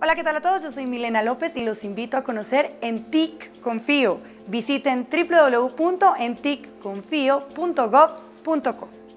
Hola, ¿qué tal a todos? Yo soy Milena López y los invito a conocer ENTIC Confío. Visiten www.enticconfio.gov.co.